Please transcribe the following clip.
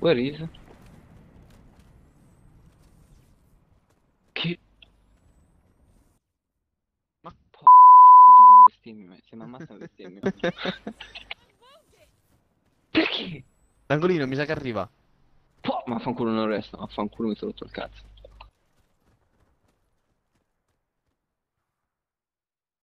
Where is? Che... Ma porco Dio, bestemmia, se mi ammazza bestemmia. Perché? L'angolino mi sa che arriva. Ma fanculo non resto, affanculo mi sono rotto il cazzo.